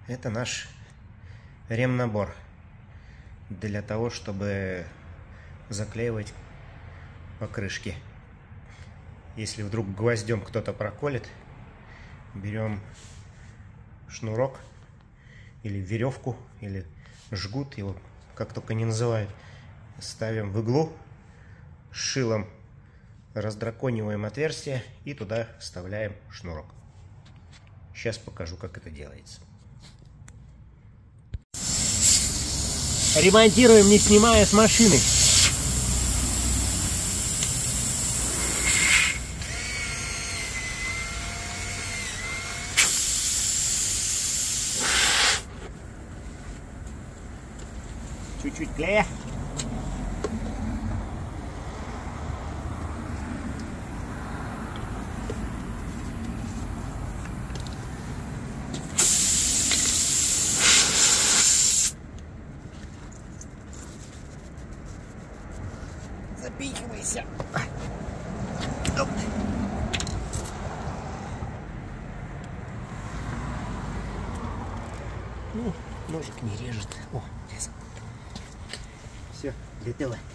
Это наш ремнабор для того, чтобы заклеивать покрышки. Если вдруг гвоздем кто-то проколет, берем шнурок или веревку, или жгут, его как только не называют, ставим в иглу, шилом раздракониваем отверстие и туда вставляем шнурок. Сейчас покажу, как это делается. Ремонтируем, не снимая с машины. Чуть-чуть клея. Запихивайся. Ну, ножик не режет. О, сейчас. Все, готово.